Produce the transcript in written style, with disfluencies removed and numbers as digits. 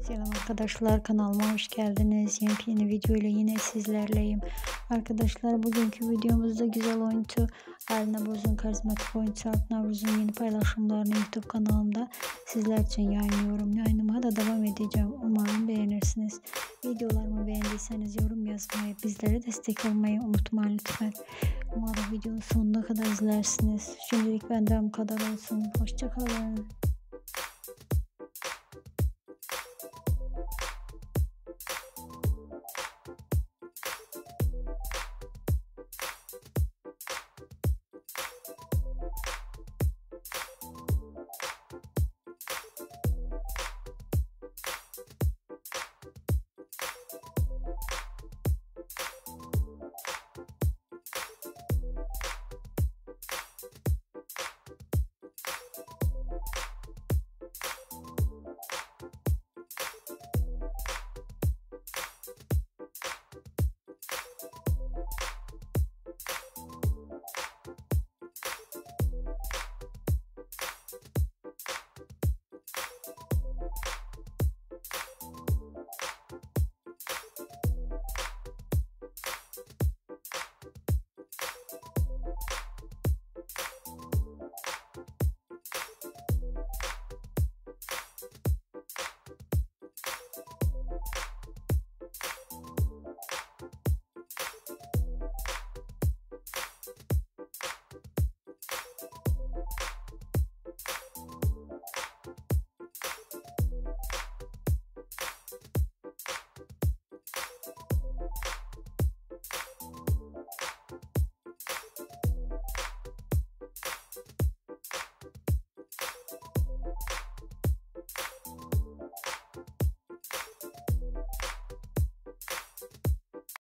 Selam arkadaşlar, kanalıma hoş geldiniz. Yeni video ile yine sizlerleyim. Arkadaşlar, bugünkü videomuzda güzel oyuncu Navruz'un karizmatik oyuncu Navruz'un yeni paylaşımlarını YouTube kanalımda sizler için yayınlıyorum. Yayınıma da devam edeceğim. Umarım beğenirsiniz. Videolarımı beğendiyseniz yorum yazmayı, bizlere destek olmayı unutmayın lütfen. Umarım videonun sonuna kadar izlersiniz. Şimdilik benden bu kadar olsun. Hoşça kalın.